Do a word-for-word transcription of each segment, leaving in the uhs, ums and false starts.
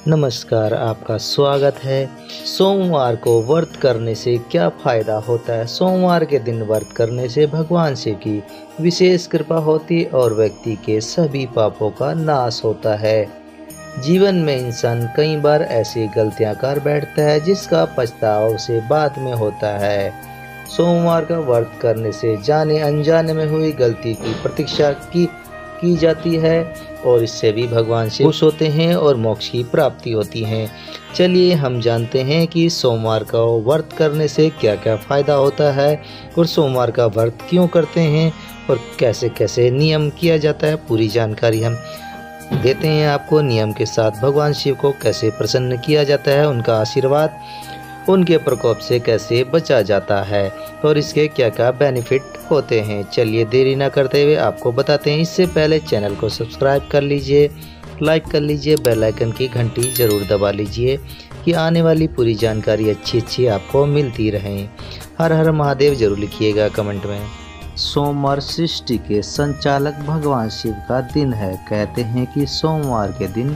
नमस्कार, आपका स्वागत है। सोमवार को व्रत करने से क्या फ़ायदा होता है? सोमवार के दिन व्रत करने से भगवान शिव की विशेष कृपा होती और व्यक्ति के सभी पापों का नाश होता है। जीवन में इंसान कई बार ऐसी गलतियां कर बैठता है जिसका पछतावा उसे बाद में होता है। सोमवार का व्रत करने से जाने अनजाने में हुई गलती की प्रतीक्षा की की जाती है और इससे भी भगवान शिव खुश होते हैं और मोक्ष की प्राप्ति होती है। चलिए हम जानते हैं कि सोमवार का व्रत करने से क्या क्या फ़ायदा होता है और सोमवार का व्रत क्यों करते हैं और कैसे कैसे नियम किया जाता है। पूरी जानकारी हम देते हैं आपको। नियम के साथ भगवान शिव को कैसे प्रसन्न किया जाता है, उनका आशीर्वाद, उनके प्रकोप से कैसे बचा जाता है और इसके क्या क्या बेनिफिट होते हैं। चलिए देरी ना करते हुए आपको बताते हैं। इससे पहले चैनल को सब्सक्राइब कर लीजिए, लाइक कर लीजिए, बेल आइकन की घंटी ज़रूर दबा लीजिए कि आने वाली पूरी जानकारी अच्छी अच्छी आपको मिलती रहे। हर हर महादेव जरूर लिखिएगा कमेंट में। सोमवार सृष्टि के संचालक भगवान शिव का दिन है। कहते हैं कि सोमवार के दिन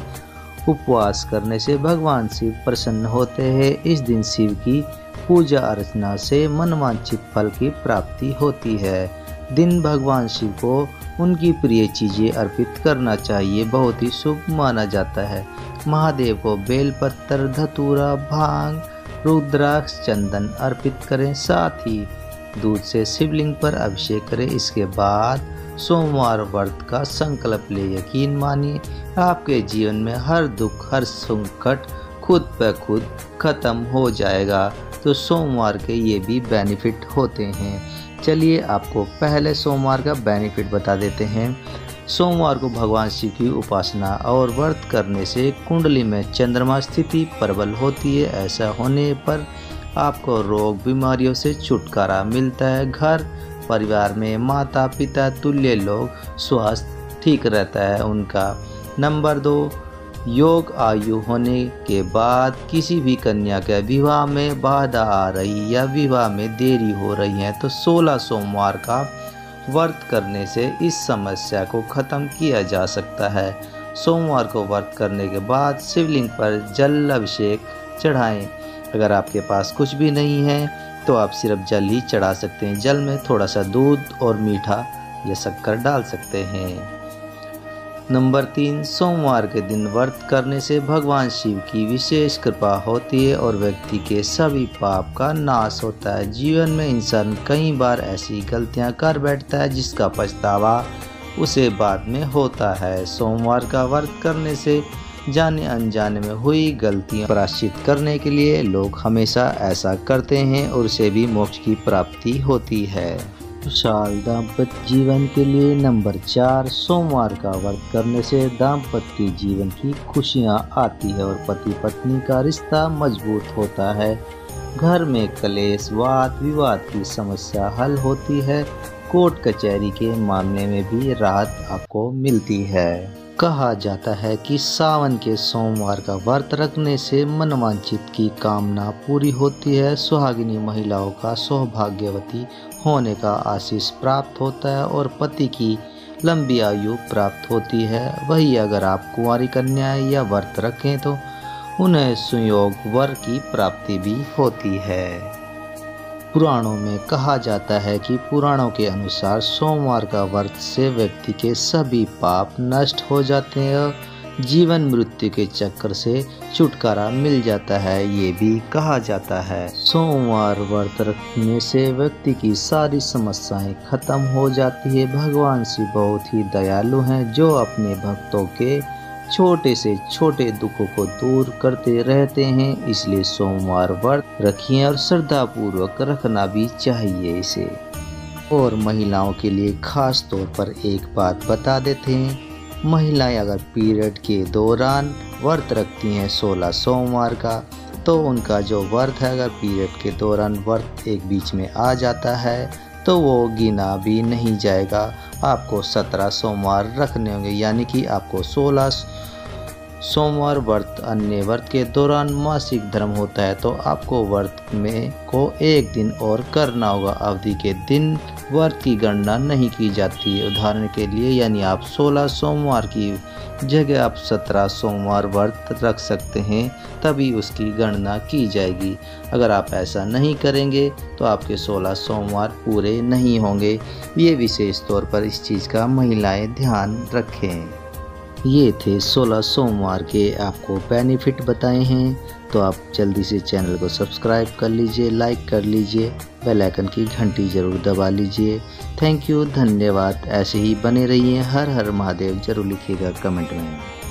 उपवास करने से भगवान शिव प्रसन्न होते हैं। इस दिन शिव की पूजा अर्चना से मनवांछित फल की प्राप्ति होती है। दिन भगवान शिव को उनकी प्रिय चीजें अर्पित करना चाहिए, बहुत ही शुभ माना जाता है। महादेव को बेलपत्र, धतूरा, भांग, रुद्राक्ष, चंदन अर्पित करें। साथ ही दूध से शिवलिंग पर अभिषेक करें। इसके बाद सोमवार व्रत का संकल्प ले। यकीन मानिए आपके जीवन में हर दुख, हर संकट खुद ब खुद खत्म हो जाएगा। तो सोमवार के ये भी बेनिफिट होते हैं। चलिए आपको पहले सोमवार का बेनिफिट बता देते हैं। सोमवार को भगवान शिव की उपासना और व्रत करने से कुंडली में चंद्रमा स्थिति प्रबल होती है। ऐसा होने पर आपको रोग बीमारियों से छुटकारा मिलता है। घर परिवार में माता पिता तुल्य लोग स्वास्थ्य ठीक रहता है उनका। नंबर दो, योग आयु होने के बाद किसी भी कन्या के विवाह में बाधा आ रही या विवाह में देरी हो रही है तो सोलह सोमवार का व्रत करने से इस समस्या को खत्म किया जा सकता है। सोमवार को व्रत करने के बाद शिवलिंग पर जल अभिषेक चढ़ाएं। अगर आपके पास कुछ भी नहीं है तो आप सिर्फ जल ही चढ़ा सकते हैं। जल में थोड़ा सा दूध और मीठा या शक्कर डाल सकते हैं। नंबर तीन, सोमवार के दिन व्रत करने से भगवान शिव की विशेष कृपा होती है और व्यक्ति के सभी पाप का नाश होता है। जीवन में इंसान कई बार ऐसी गलतियां कर बैठता है जिसका पछतावा उसे बाद में होता है। सोमवार का व्रत करने से जाने अनजाने में हुई गलतियां प्रायश्चित करने के लिए लोग हमेशा ऐसा करते हैं और उसे भी मोक्ष की प्राप्ति होती है। खुशहाल दाम्पत्य जीवन के लिए नंबर चार, सोमवार का व्रत करने से दाम्पत्य जीवन की खुशियां आती है और पति पत्नी का रिश्ता मजबूत होता है। घर में कलेश, वाद विवाद की समस्या हल होती है। कोर्ट कचहरी के मामले में भी राहत आपको मिलती है। कहा जाता है कि सावन के सोमवार का व्रत रखने से मनवांछित की कामना पूरी होती है। सुहागिनी महिलाओं का सौभाग्यवती होने का आशीष प्राप्त होता है और पति की लंबी आयु प्राप्त होती है। वही अगर आप कुंवारी कन्याएं या व्रत रखें तो उन्हें सुयोग वर की प्राप्ति भी होती है। पुराणों में कहा जाता है कि पुराणों के अनुसार सोमवार का व्रत से व्यक्ति के सभी पाप नष्ट हो जाते हैं। जीवन मृत्यु के चक्कर से छुटकारा मिल जाता है, ये भी कहा जाता है। सोमवार व्रत रखने से व्यक्ति की सारी समस्याएं खत्म हो जाती है। भगवान शिव बहुत ही दयालु हैं जो अपने भक्तों के छोटे से छोटे दुखों को दूर करते रहते हैं। इसलिए सोमवार व्रत रखिए और श्रद्धा पूर्वक रखना भी चाहिए इसे। और महिलाओं के लिए खास तौर पर एक बात बता देते हैं। महिलाएं अगर पीरियड के दौरान व्रत रखती हैं सोलह सोमवार का तो उनका जो व्रत है, अगर पीरियड के दौरान व्रत एक बीच में आ जाता है तो वो गिना भी नहीं जाएगा। आपको सत्रह सोमवार रखने होंगे, यानी कि आपको सोलह सोमवार व्रत अन्य व्रत के दौरान मासिक धर्म होता है, तो आपको व्रत में को एक दिन और करना होगा। अवधि के दिन व्रत की गणना नहीं की जाती है। उदाहरण के लिए यानी आप सोलह सोमवार की जगह आप सत्रह सोमवार व्रत रख सकते हैं, तभी उसकी गणना की जाएगी। अगर आप ऐसा नहीं करेंगे तो आपके सोलह सोमवार पूरे नहीं होंगे। ये विशेष तौर पर इस चीज़ का महिलाएं ध्यान रखें। ये थे सोलह सोमवार के आपको बेनिफिट बताए हैं, तो आप जल्दी से चैनल को सब्सक्राइब कर लीजिए, लाइक कर लीजिए, बेल आइकन की घंटी जरूर दबा लीजिए। थैंक यू, धन्यवाद। ऐसे ही बने रहिए। हर हर महादेव जरूर लिखिएगा कमेंट में।